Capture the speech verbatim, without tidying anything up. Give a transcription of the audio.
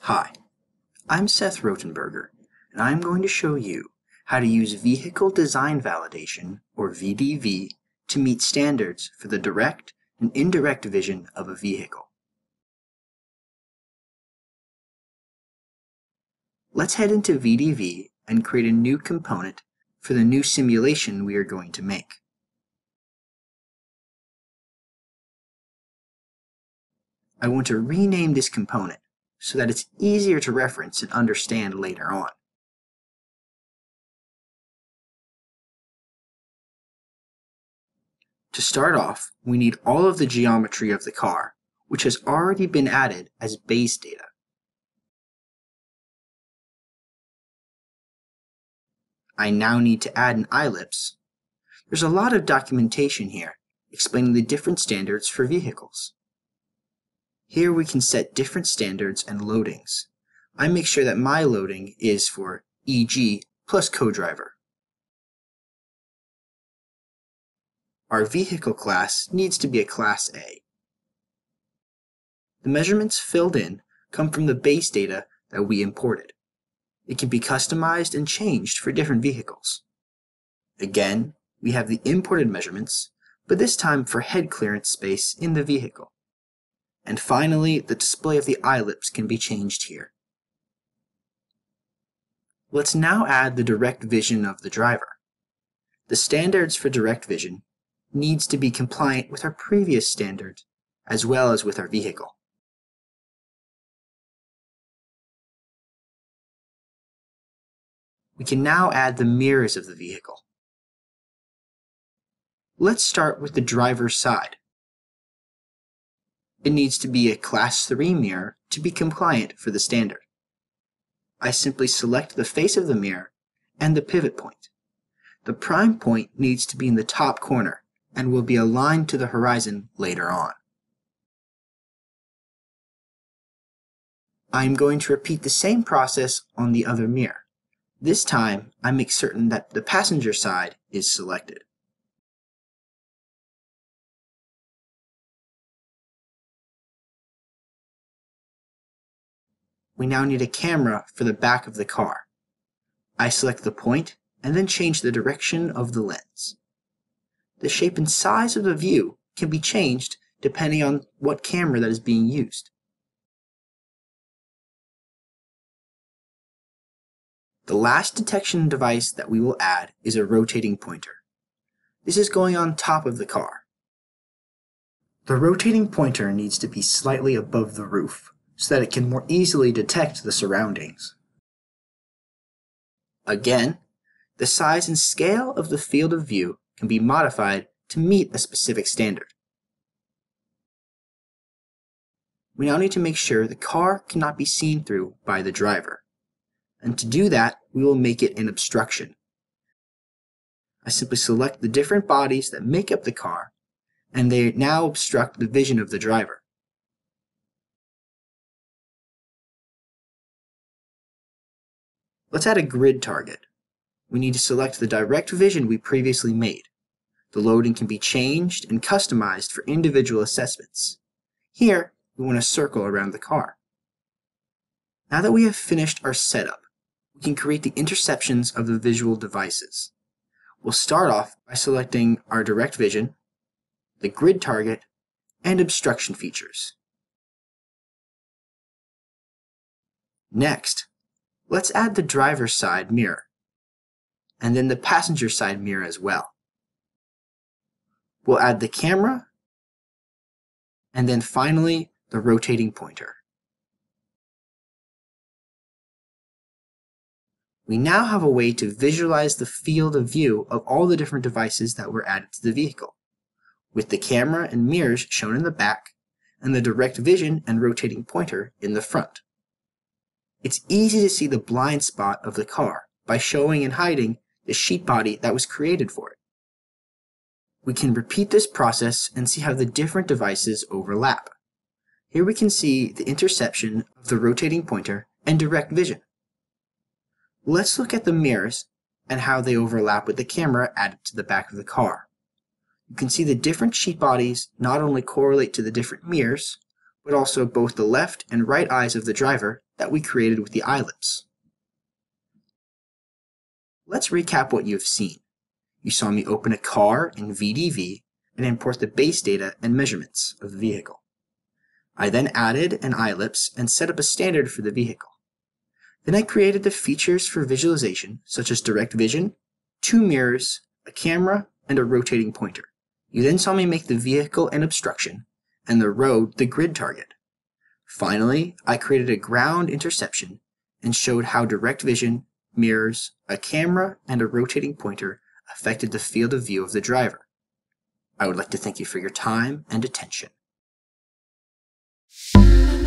Hi, I'm Seth Rotenberger, and I'm going to show you how to use Vehicle Design Validation, or V D V, to meet standards for the direct and indirect vision of a vehicle. Let's head into V D V and create a new component for the new simulation we are going to make. I want to rename this component so that it's easier to reference and understand later on. To start off, we need all of the geometry of the car, which has already been added as base data. I now need to add an eyelipse. There's a lot of documentation here explaining the different standards for vehicles. Here we can set different standards and loadings. I make sure that my loading is for E G plus co-driver. Our vehicle class needs to be a Class A. The measurements filled in come from the base data that we imported. It can be customized and changed for different vehicles. Again, we have the imported measurements, but this time for head clearance space in the vehicle. And finally, the display of the eyelipse can be changed here. Let's now add the direct vision of the driver. The standards for direct vision needs to be compliant with our previous standards as well as with our vehicle. We can now add the mirrors of the vehicle. Let's start with the driver's side. It needs to be a Class three mirror to be compliant for the standard. I simply select the face of the mirror and the pivot point. The prime point needs to be in the top corner and will be aligned to the horizon later on. I am going to repeat the same process on the other mirror. This time, I make certain that the passenger side is selected. We now need a camera for the back of the car. I select the point and then change the direction of the lens. The shape and size of the view can be changed depending on what camera that is being used. The last detection device that we will add is a rotating pointer. This is going on top of the car. The rotating pointer needs to be slightly above the roof so that it can more easily detect the surroundings. Again, the size and scale of the field of view can be modified to meet a specific standard. We now need to make sure the car cannot be seen through by the driver. And to do that, we will make it an obstruction. I simply select the different bodies that make up the car, and they now obstruct the vision of the driver. Let's add a grid target. We need to select the direct vision we previously made. The loading can be changed and customized for individual assessments. Here, we want a circle around the car. Now that we have finished our setup, we can create the interceptions of the visual devices. We'll start off by selecting our direct vision, the grid target, and obstruction features. Next, let's add the driver's side mirror, and then the passenger side mirror as well. We'll add the camera, and then finally the rotating pointer. We now have a way to visualize the field of view of all the different devices that were added to the vehicle, with the camera and mirrors shown in the back, and the direct vision and rotating pointer in the front. It's easy to see the blind spot of the car by showing and hiding the sheet body that was created for it. We can repeat this process and see how the different devices overlap. Here we can see the interception of the rotating pointer and direct vision. Let's look at the mirrors and how they overlap with the camera added to the back of the car. You can see the different sheet bodies not only correlate to the different mirrors, but also both the left and right eyes of the driver that we created with the eyelipse. Let's recap what you have seen. You saw me open a car in V D V and import the base data and measurements of the vehicle. I then added an eyelipse and set up a standard for the vehicle. Then I created the features for visualization, such as direct vision, two mirrors, a camera, and a rotating pointer. You then saw me make the vehicle an obstruction, and the road the grid target. Finally, I created a ground interception and showed how direct vision, mirrors, a camera, and a rotating pointer affected the field of view of the driver. I would like to thank you for your time and attention.